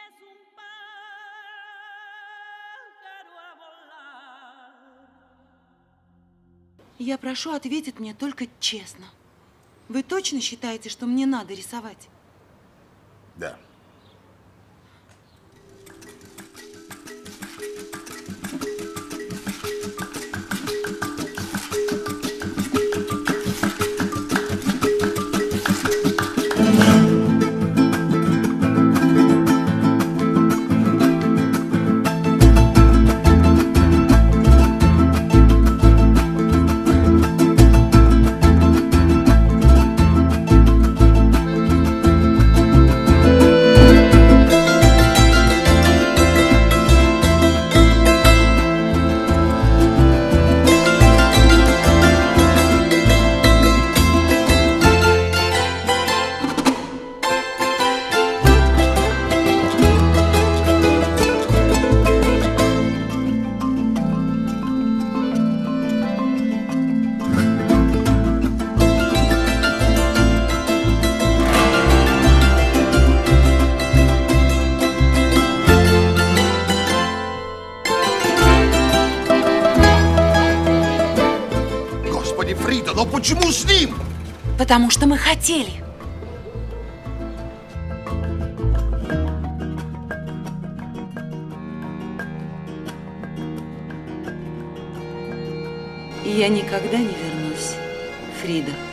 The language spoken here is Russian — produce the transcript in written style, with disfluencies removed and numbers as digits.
Я прошу ответить мне только честно. Вы точно считаете, что мне надо рисовать? Да. Фрида, но почему с ним? Потому что мы хотели. И я никогда не вернусь, Фрида.